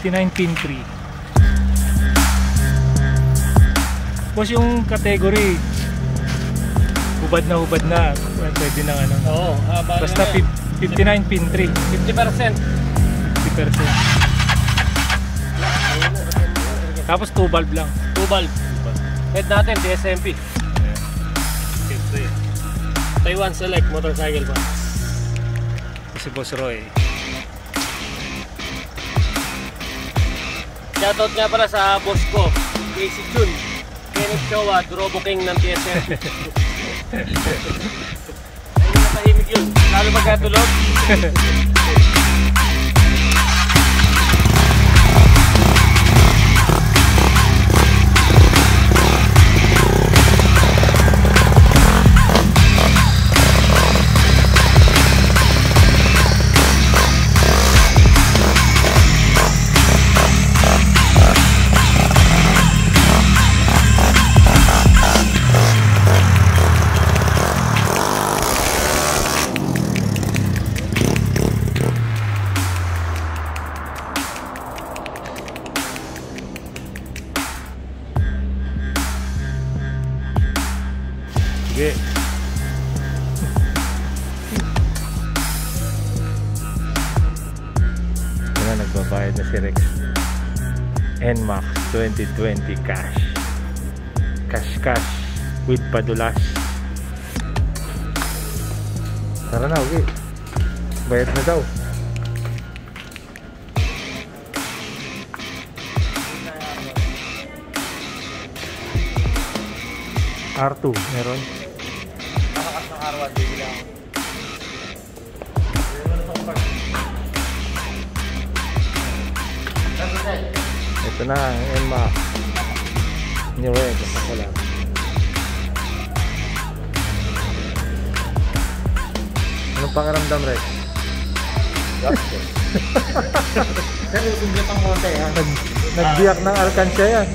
59 pin 3. Boss, yung category hubad na pwede na ano. Oo, basta 59 pin 3. 50%. 50%. Tapos 2 valve lang. 2 valve. Head natin, DSMP. Siyempre. Taiwan Select Motorcycle Parts. Si Boss Roy. Shoutout nga pala sa boss ko, Casey Chun, Kenneth Chowa, Drobo King ng DSMP. Ayun na tahimik yun, lalo magkatulog. Sige. Yan, nagbabayad na si Rex. NMAX 2020 cash. Cash with padulas. Tara na, okay. Bayad na daw. R2 meron. Nakakas ng R1, bibili ako. Ito na ang NMAX. New red. Basta lang. Anong pakiramdam, Rex? Gasto. Sir, usumblot ang konti ha. Nagbiyak ng alkansya yan.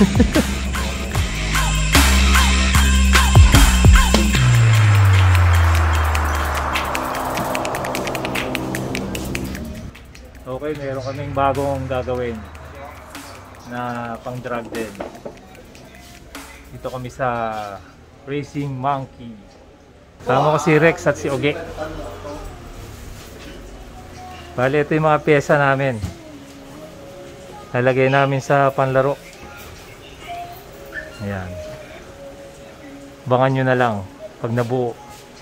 Okay, meron kaming bagong gagawin na pang drag din. Dito kami sa Racing Monkey. Sama ko si Rex at si Oge. Bali, ito yung mga pyesa namin. Lalagay namin sa panlaro. Ayan. Abangan nyo na lang pag nabuo.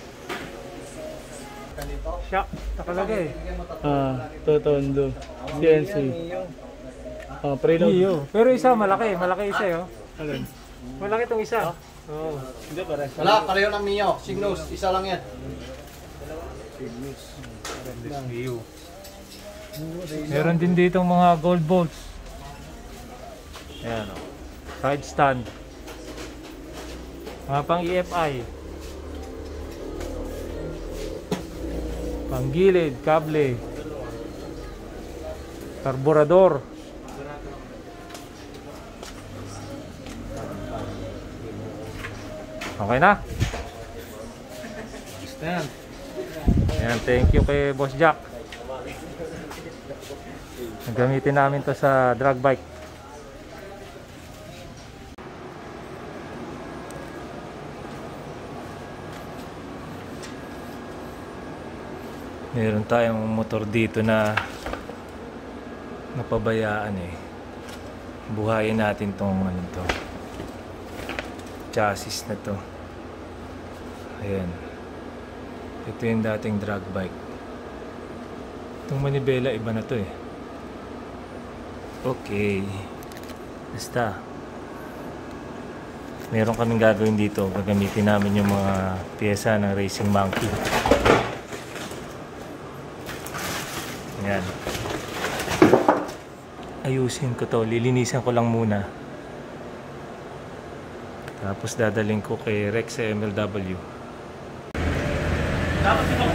Siya, nakalagay. Totondo. CNC. Preload. Pero isa malaki isa yo. Alin? Malaki itong isa. Oo. Hindi pare. Wala, pareho ng Mio. Signos, isa lang yan. Mio. Meron din dito mga gold bolts. Ayan o. Side stand. Mga pang EFI. Panggilid, kable. Karburador. Okay na? Stand. Ayan, thank you kay Boss Jack. Gamitin namin to sa drag bike. Meron tayong motor dito na napabayaan eh. Buhayin natin tong ano to, chassis na to. Ayan. Ito yung dating drag bike. Itong manibela iba na to eh. Okay. Basta meron kaming gagawin dito. Gagamitin namin yung mga pyesa ng Racing Monkey. Ayan. Ayusin ko to. Lilinisan ko lang muna. Tapos dadaling ko kay Rex sa MLW. Dapat ito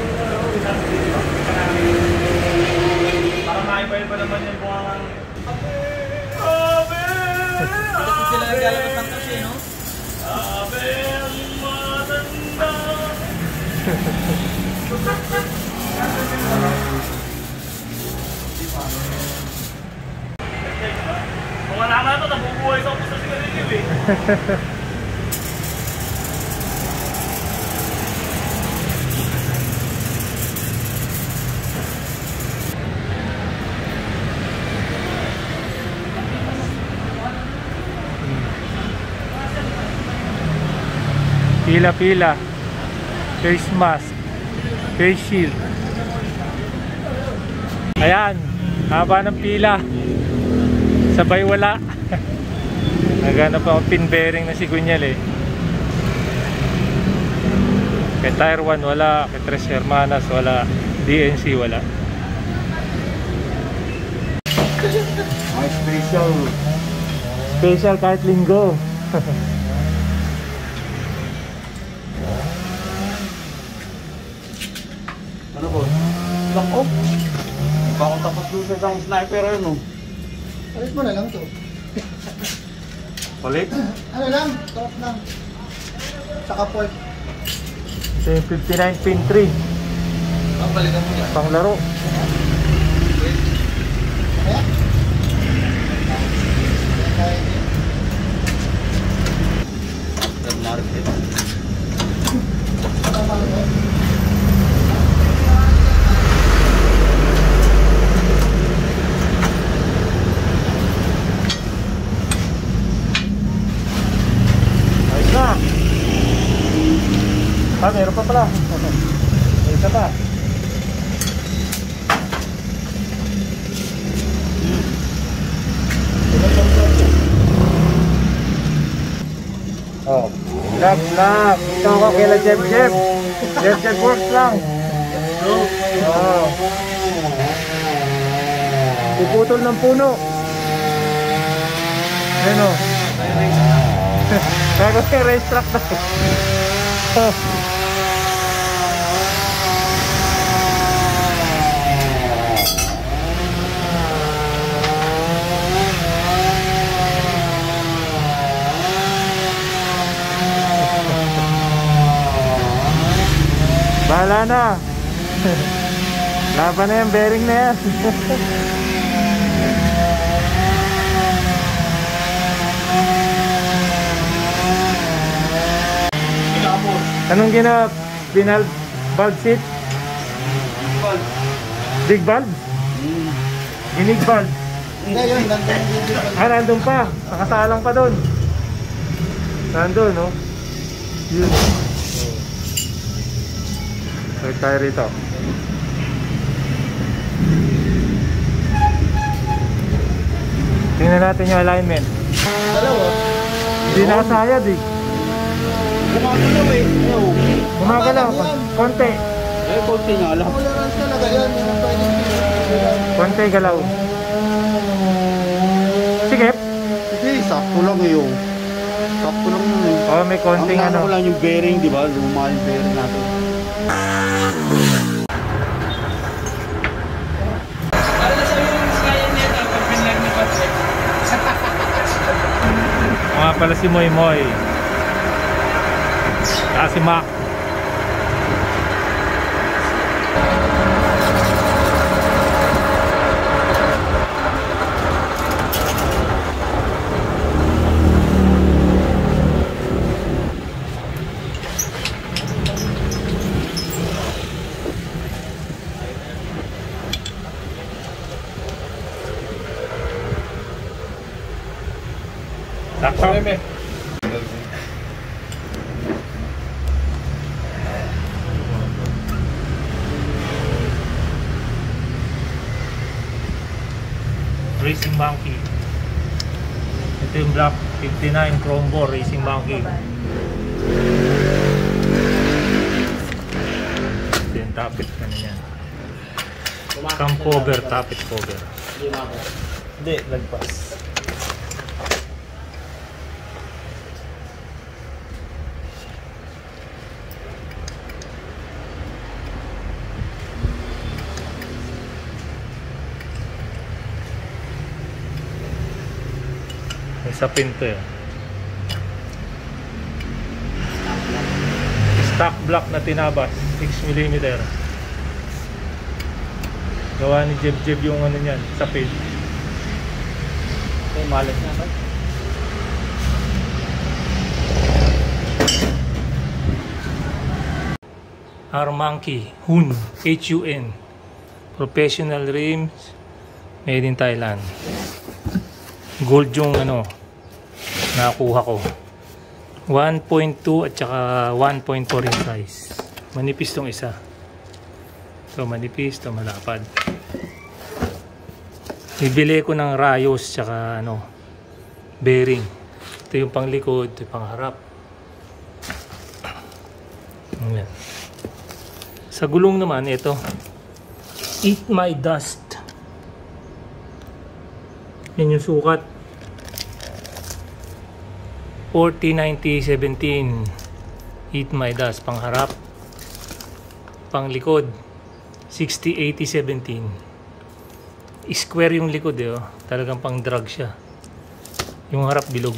para maipail pa naman yung buwangan. Ito sila naglalabas ng kasi, no? Abe ang matanda. Kung wala naman ito, nabubuhay sa upo sa sigarilyo eh. Pila-pila. Face mask. Face shield. Ayan. Haba ng pila. Sabay wala. Naghanap ako pin bearing na si Gunyal eh. Kay Tire 1 wala. Kay Tres Hermanas wala. DNC wala. Ay, special. Special kahit linggo. Ano po? Lako. Baka tapos doon sa isang sniper yun, no? Alis mo na lang to. Ulit? Ano lang? Top lang. Saka pork. Ito yung 59 pin 3. Balikan mo yan. Panglaro. Kaya? Kaya din. Tama mo. Ayos na. Ah, meron pa pala. May isa pa. Oh. Lap. Ito ako kila Jeff. Jeff works lang. Oh. Puputol ng puno. Ano? Bago yung race track na. Bahala na. Laban na yan, bearing na yan. Anong gina binal valve seat? Big valve? Ginig valve? Hindi yun. Nandun dito. Ah, nandun pa. Nakasalang pa doon. Nandun, no? Yun. Balik tayo rito. Tingnan natin yung alignment. Dalawa. Hindi nakasayad eh. Gumagalaw eh. Gumagalaw. Konti. Eh, konti niya alam. Tolerance talaga yan. Yung pwede. Konti galaw. Sikip? Hindi, sakto lang eh. Oh. Sakto lang yun eh. Oh, may konting Ang ano. ko lang yung bearing, di ba? Luma yung bearing natin. Para na sa yung Sky Net, pag pinlag ni Patrick. Mga pala si Moy Moy. Saka si Mac. Sakto. Racing Monkey. Ito yung Black 59 Chrome Bore Racing Monkey. Ito yung tapit ka na yan. Cam cover, tapit cover. Hindi, lagpas. Sa pinto yun. Stock block na tinabas 6mm. Gawa ni Jeb yung ano niyan sa pin. Okay, malas na ba? Monkey Hun, Hun. Professional rims, made in Thailand. Gold yung nakuha ko. 1.2 at saka 1.4 in size. Manipis tong isa. So manipis, to malapad. Bibili ko ng rayos tsaka bearing. Ito yung panglikod, ito yung pangharap. Ayan. Sa gulong naman, ito. Eat My Dust. Yan yung sukat. 40-90-17. Eat My Dust. Pangharap. Panglikod. 60-80-17. Square yung likod Talagang pang drag siya. Yung harap bilog.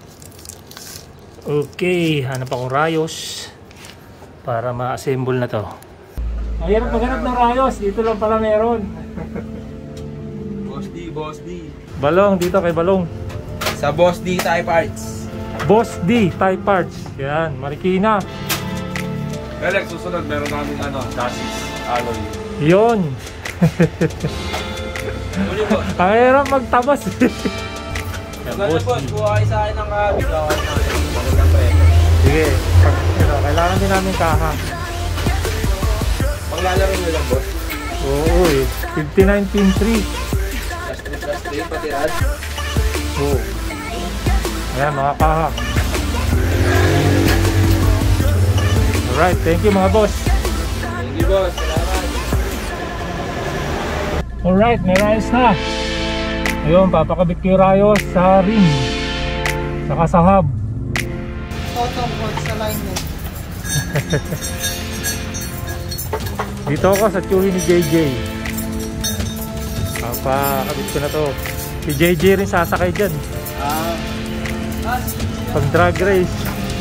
Okay. Hanap akong rayos. Para ma-assemble na to. Mahirap maghanap ng rayos. Dito lang pala meron. Boss D. Balong, dito kay Balong. Sa Boss D Type Arts. Boss D, Type Parts. Yan, Marikina. Alex, susunod meron namin chassis, alloy. Yon. Muli boss. Ang hirap magtabas. Yan, Boss Boss D. D. Kuha kayo sa akin ng biglawan natin. Magandang preto. Sige, kailangan din namin kaha. Paglalaro nyo lang boss. Oo 59 pin 3. Plus 3, pati rad. Oo. Ayan, mga kaha. Alright, thank you mga boss. Thank you boss. Salamat. Alright, may rayos na. Ayun, papakabit ko yung rayos sa rim. Saka sa hub. Auto board sa alignment. Dito ako sa tsuhin ni JJ. Papakabit ko na to. Si JJ rin sasakay dyan. Pag drag race.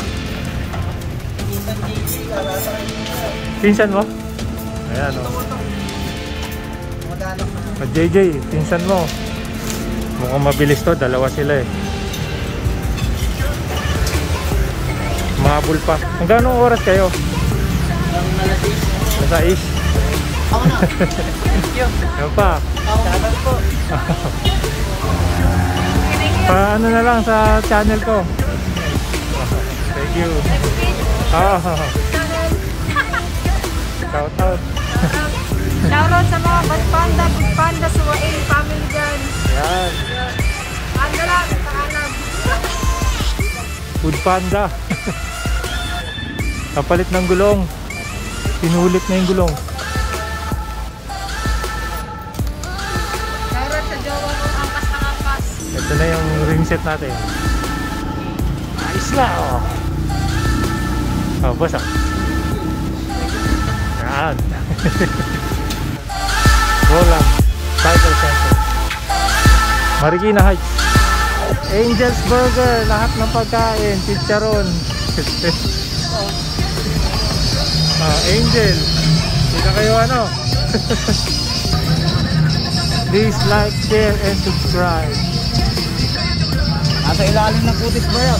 Pinsan mo? Ayan o. Madalak na. JJ, pinsan mo. Mukhang mabilis to. Dalawa sila eh. Mahabol pa. Hanggang anong oras kayo? Nasa is. Ako na. Thank you. Ano pa? Shoutout po. Paano na lang sa channel ko. Thank you. Shout out. Shoutout sa mga Bad Panda, Good Panda, Suwain, family dyan. Yan. Panda lang, paalam. Food Panda. Kapalit ng gulong. Pinulit na yung gulong. Shoutout sa jowa ng angkas na angkas. Ito na yung ring set natin. Ayos na oh. Oh, boss ah. Yan. Roland Cycle Center. Marikina Heights. Angel's Burger. Lahat ng pagkain. Chicharon. Angel. Hindi kayo Please like, share, and subscribe. Nasa ilalim ng kutis ba yan?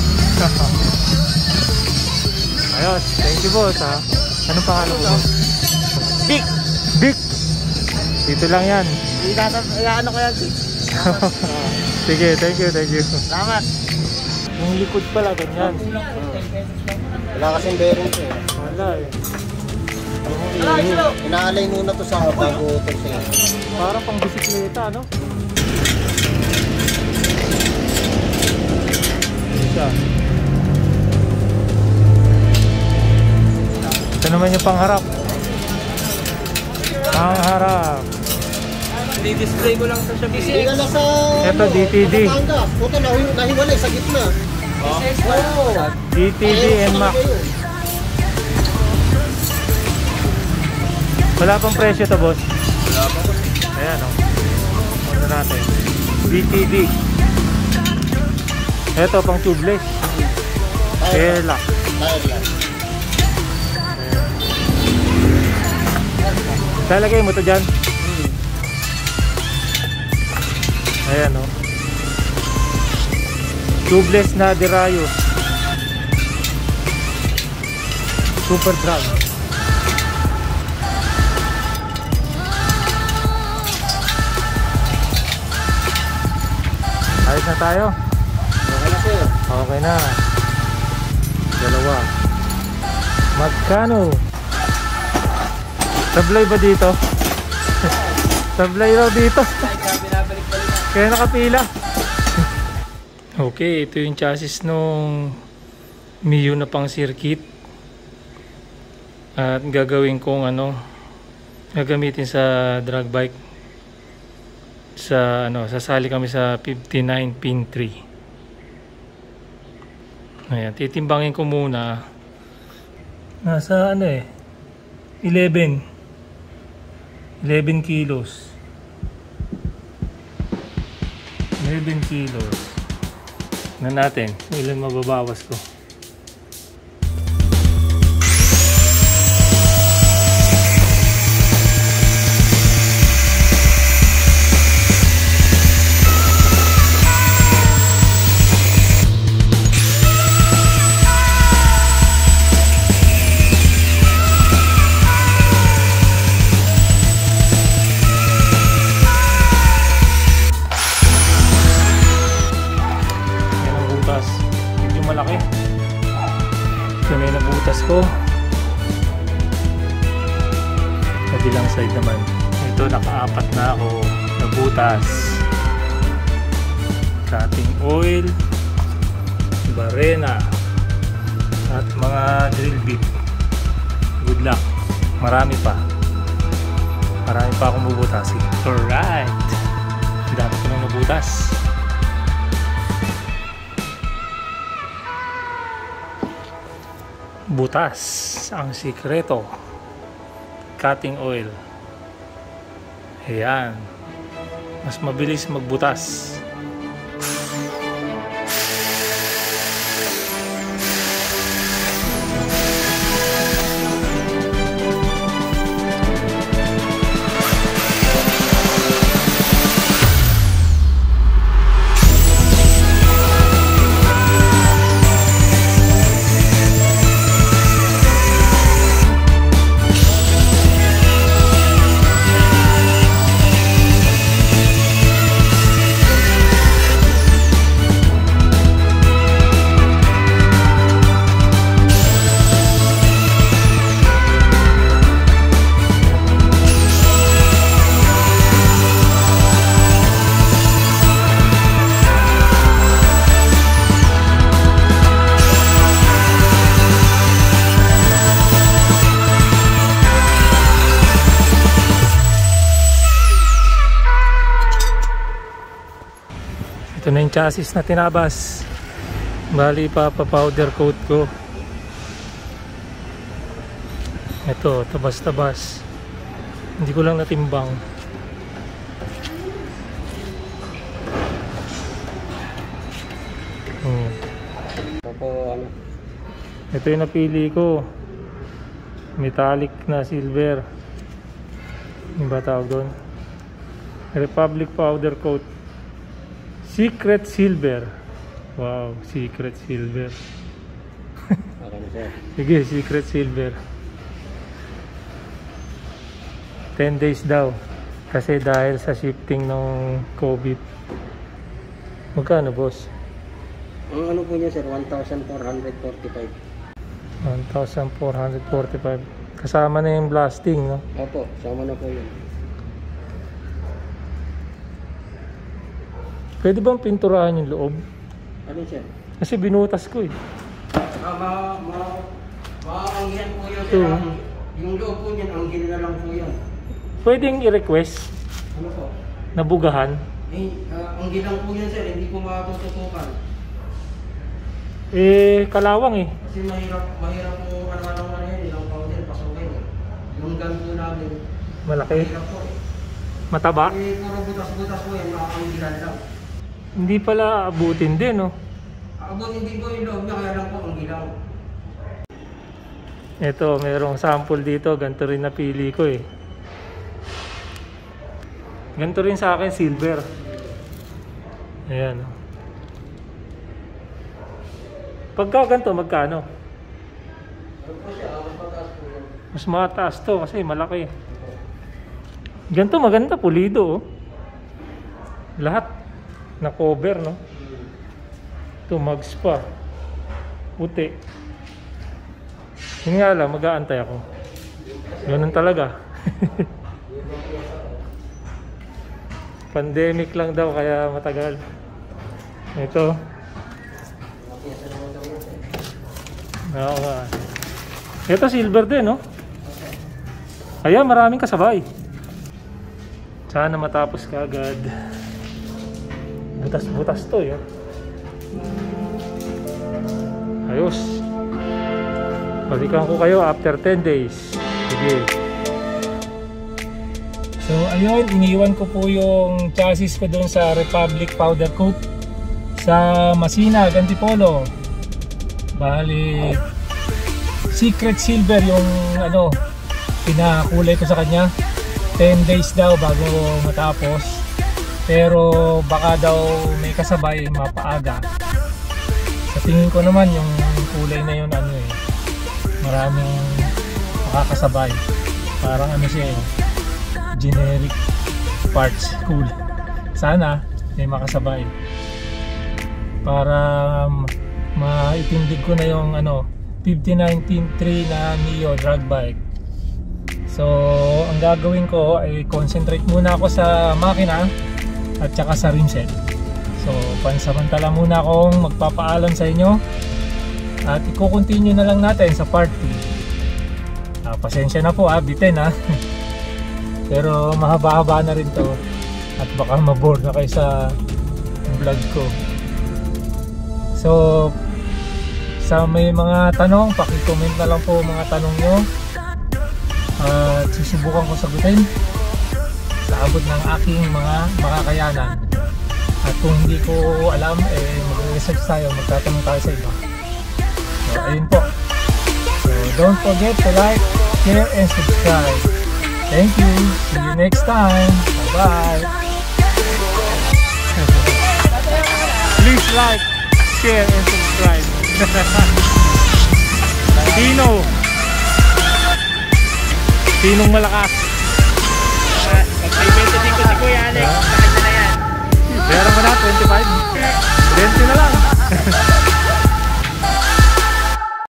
Ayos. Thank you boss ha. Anong pangalan mo? Big! Vic. Dito lang yan. Ano ko yan? Sige, thank you, thank you. Salamat. Yung likod pala, ganyan. Wala kasing bearing ko eh. Wala eh. Inaalay muna to sa bago ito siya. Parang pang bisikleta, no? Isa. Ito naman yung pangharap. Pangharap. Di-display ko lang sa Shopee. Hindi ka na sa... Ito, DTD. Puto, nahiwalay sa gitna. Oo. DTD and Mac. Wala pang presyo to boss. Wala pa ko. Ayan o. Ano natin? DTD. Ito pang tubeless. Air lock. Lalagay mo to dyan. Ayan o. Tubeless na derayo. Super drag. Ayos na tayo. Okay na sir. Okay na. Dalawa. Magkano? Sablay ba dito? Sablay raw dito. Kaya nakapila. Okay, ito yung chassis nung Mio na pang circuit. At gagawin kong gagamitin sa drag bike. Sasali kami sa 59 pin 3. Ayan, titimbangin ko muna. Nasa 11 kilos. 11 kilos. Na natin, ilan mababawas ko. Malaki. Ito na yung nabutas ko. Kabilang side naman. Ito nakaapat na ako nabutas. Cutting oil, barena, at mga drill bit. Good luck. Marami pa. Marami pa akong bubutasin. Alright. Dami ko nang nabutas. Butas ang sikreto. Cutting oil. Ayan. Mas mabilis magbutas. Ito na yung chassis na tinabas. Bali powder coat ko. Ito, tabas-tabas. Hindi ko lang natimbang. Ito yung napili ko. Metallic na silver. Yung ba tawag doon? Republic powder coat. Secret silver. Wow, secret silver. Sige, secret silver. 10 days daw. Kasi dahil sa shifting ng COVID. Magkano, boss? Ang ano po niya sir, 1,445. 1,445. Kasama na yung blasting, no? Opo, sama na po yun. Pwede bang pinturahan yung loob? Ano sir? Kasi binutas ko eh. Maanggihan po yun sir. Yung loob po niyan, anggil na lang po yan. Pwedeng i-request Ano po? na bugahan. Anggil lang po yan sir, hindi po matututukan. Kalawang eh. Kasi mahirap po ano yan, ilang powder, pasukin. Yung gun po namin, Malaki. mahirap po eh. Mataba. Puro butas-butas po yan, makakanggilan lang. Hindi pala abutin din, no? Abutin din po yung loob niya, kaya lang po anggilan. Ito, mayroong sample dito. Ganito rin napili ko eh. Ganito rin sa akin, silver. Ayan. Pagka ganito, magkano? Mas mataas to kasi malaki. Ganito maganda, pulido oh. Lahat na cover, no? Ito, mags pa. Puti. Yun nga lang, mag-aantay ako. Ganun talaga. Pandemic lang daw kaya matagal. Ito. Oo nga. Ito silver din, no? Kaya maraming kasabay. Sana matapos ka agad. Butas-butas to, yun. Ayos. Balikan ko kayo after 10 days. Sige. So ayun, iniwan ko po yung chassis ko doon sa Republic Powder Coat sa Masina, Antipolo. Bali Secret Silver yung ano pinakulay ko sa kanya. 10 days daw bago matapos. Pero baka daw may kasabay mapaaga. Sa tingin ko naman yung kulay na yun ano eh, maraming makakasabay. Parang ano siya eh, generic parts cool. Sana may makasabay para maitindig ko na yung ano 5019-3 na Neo drag bike. So ang gagawin ko ay concentrate muna ako sa makina at saka sa rim set. So pansamantala muna akong magpapaalam sa inyo at i-continue na lang natin sa part 2. Pasensya na po bitin pero mahaba-haba na rin to at baka mabore na kayo sa vlog ko. So sa may mga tanong, paki-comment na lang po mga tanong nyo at susubukan ko sagutin sa abot ng aking mga makakayanan. At kung hindi ko alam, mag-research tayo, magtatanong tayo sa iba. So ayun po. So don't forget to like, share, and subscribe. Thank you. See you next time. Bye-bye. Please like, share, and subscribe. Sinong malakas? Pag-payment din ko si Kuya Alex, bakit na yan? Meron mo na, 25? 20 na lang.